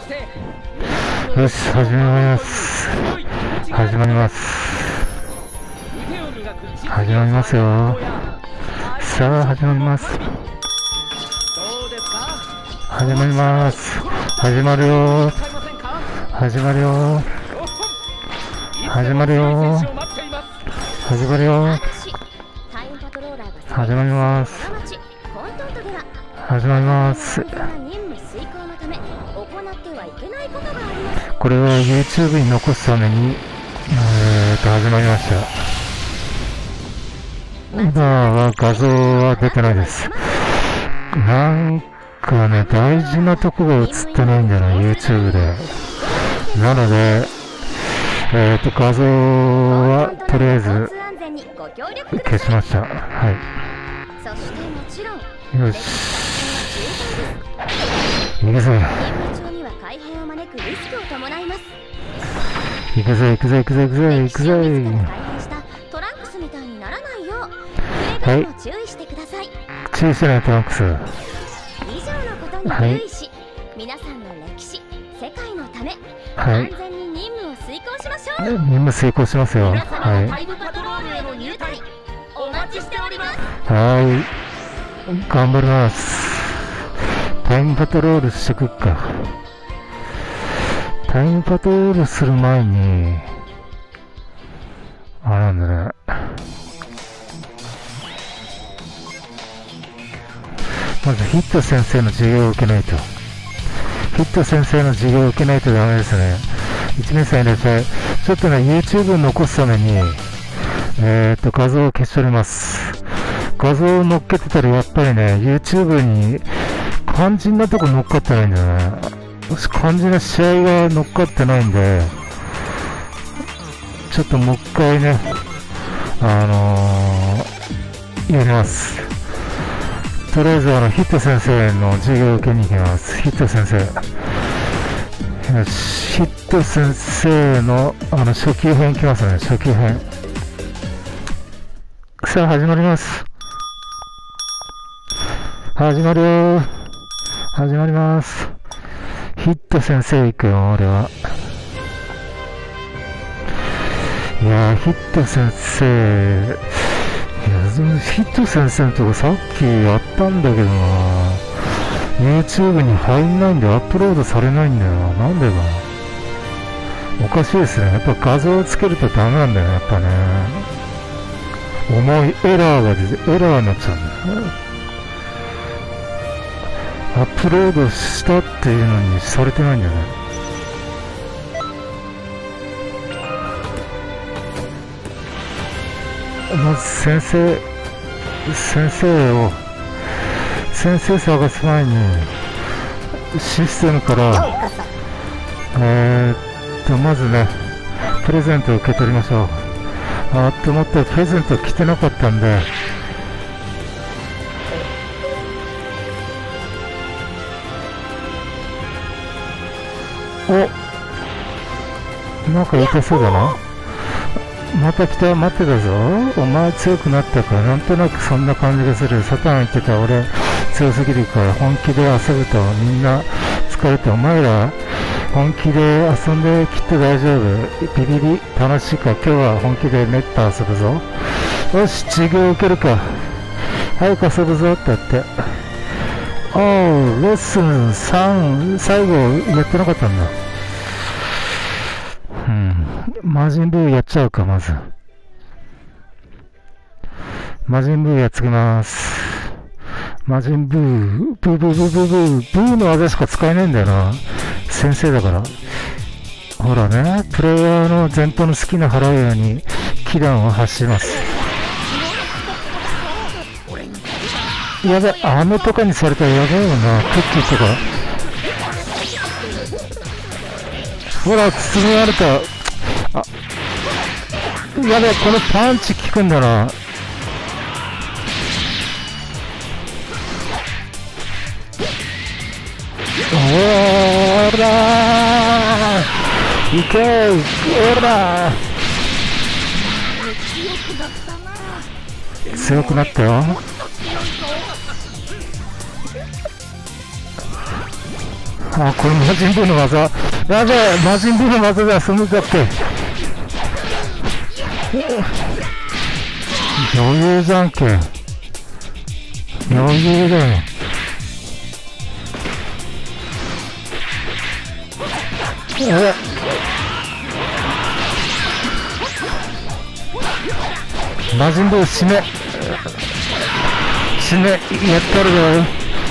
よし、始まります。始まります。始まりますよ。さあ、始まります。始まります。始まるよ。始まるよ。始まるよ。始まるよ。始まります。始まります。これは YouTube に残すために始まりました。今は画像は出てないです。なんかね、大事なとこが映ってないんだな、YouTube で。なので、画像はとりあえず消しました。はい。よし。行くぜ。行くぜ、行くぜ、行くぜ、行くぜ、行くぜ。はい。注意してね、トランクス。はい。皆さんの歴史、世界のため、安全に任務を遂行しましょう。任務遂行しますよ。はい。タイムパトロールへの入隊、お待ちしております。はい。頑張ります。タイムパトロールしてくっか。タイムパトロールする前に、あれなんだね。まずヒット先生の授業を受けないと。ヒット先生の授業を受けないとダメですね。1年生入れて、ちょっとね、YouTube に残すために、画像を消し取ります。画像を載っけてたらやっぱりね、YouTube に肝心なとこ乗っかってないんだよね。肝心な試合が乗っかってないんで、ちょっともう一回ね、やります。とりあえずヒット先生の授業を受けに行きます。ヒット先生。よし、ヒット先生の初級編いきますね、初級編。さあ、始まります。始まるよ。始まります。ヒット先生行くよ、俺は。いやー、ヒット先生、ヒット先生のとこさっきやったんだけどな、YouTube に入んないんでアップロードされないんだよな。なんでかな。おかしいですね。やっぱ画像をつけるとダメなんだよね、やっぱね。重いエラーが出て、エラーになっちゃうんだよね。アップロードしたっていうのにされてないんだよね。まず先生探す前にシステムからまずねプレゼントを受け取りましょう。と思ってプレゼント来てなかったんで、なんか痛そうだな。また来た、待ってたぞ。お前強くなったから、なんとなくそんな感じがする。サタン言ってた俺強すぎるから本気で遊ぶとみんな疲れて、お前ら本気で遊んできっと大丈夫。ビビビ楽しいか。今日は本気でめった遊ぶぞ。よし、授業受けるか。早く遊ぶぞってやって。レッスン3最後やってなかったんだ。魔人ブーやっちゃうか。まず魔人ブーやっつけます。魔人ブーブーブーブーブーブーブーの技しか使えないんだよな、先生だから。ほらね、プレイヤーの前方の好きな払うように気弾を発します。やべ、飴とかにされたらやばいよな、クッキーとか。ほら、包みられた。やべえ、このパンチ効くんだな。おらーいけー、おらー強くなったよ。 あ、これ魔人ブーの技。やべえ、魔人ブーの技で遊んでたっけ。余裕じゃんけん。余裕だよ。魔人ブー死ね。死ね。やったるよ。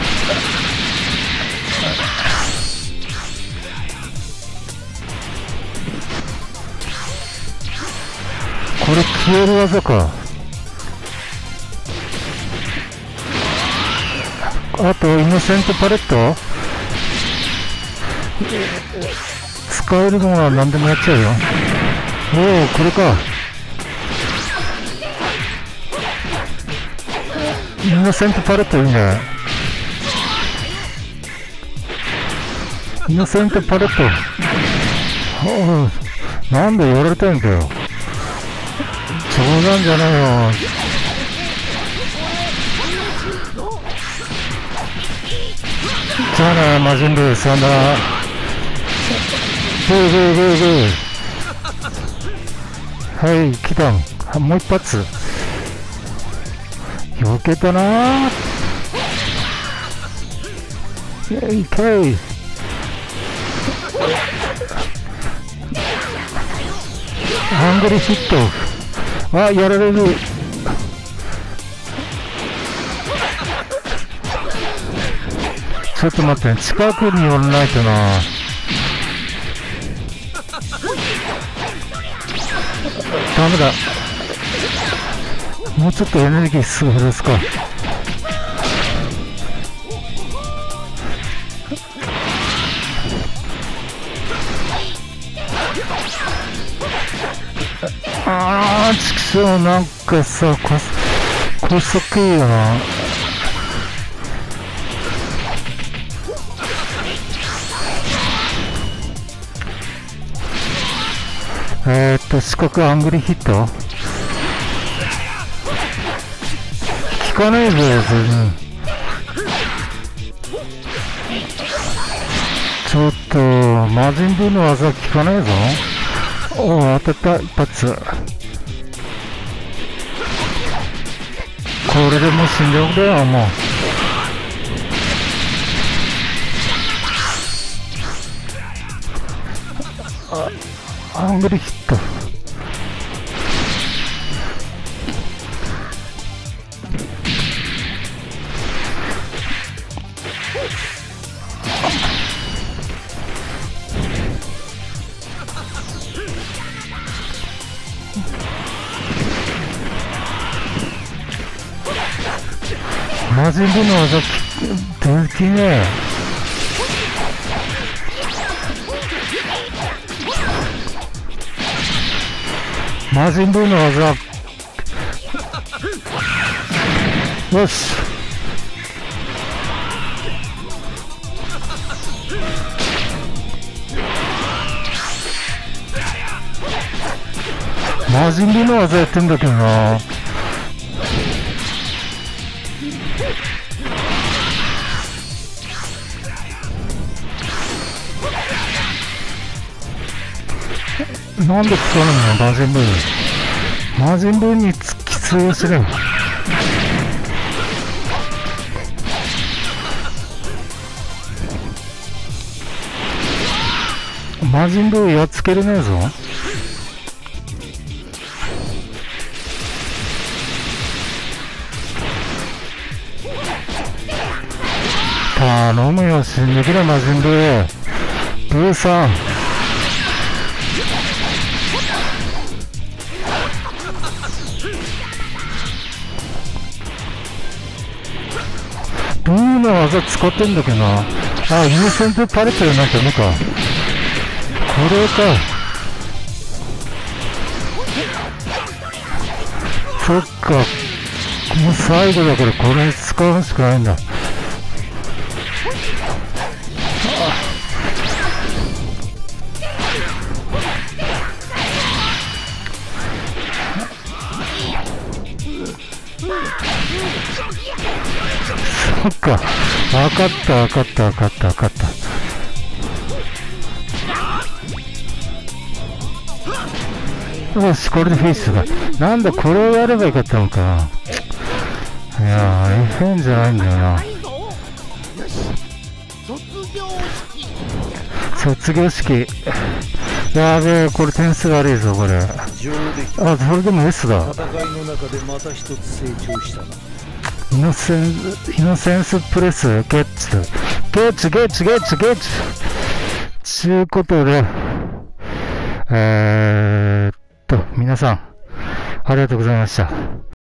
これ消える技か。あとイノセントパレット使えるのは何でもやっちゃうよ。おお、これか。イノセントパレットいいね。イノセントパレット。おお、なんでやられたんだよ。冗談じゃないよ。じゃあな、魔人ブー、さよなら。ブーブーブーブー。はい、来たん。もう一発。避けたなー。いけい。ハングリーヒット。あ、やられる。ちょっと待って、近くに寄らないとな。ダメだ。もうちょっとエネルギーすぐ減らすか。あー、ちくしょう、なんかさ、高速いいよな。四角アングリヒット効かないぞ、ちょっと、魔人ブーの技効かないぞ。おお、当たった、一発。これでもう死んでおくよ、もう。アングリヒット。魔人ブーの技できねえ。魔人ブーの技。よし。魔人ブーの技やってんだけどな。なんで使うの魔人ブー。魔人ブーに通用する。魔人ブーやっつけれねえぞ。頼むよ、死んでくれ魔人ブー。ブーさん。ブーの技使ってんだけどな。あ、イノセントパレットやなんてのか。これか。そっか。もう最後だからこれ使うしかないんだ。そっか。わかった。 よし、これでフィニッシュだ。なんだ、これをやればよかったのか。いやー、F1 じゃないんだよな。卒業式。やべえ、これ点数悪いぞ、これ。あ、それでも S だ。イノセンスプレス、ゲッツ。ちゅうことで、皆さん、ありがとうございました。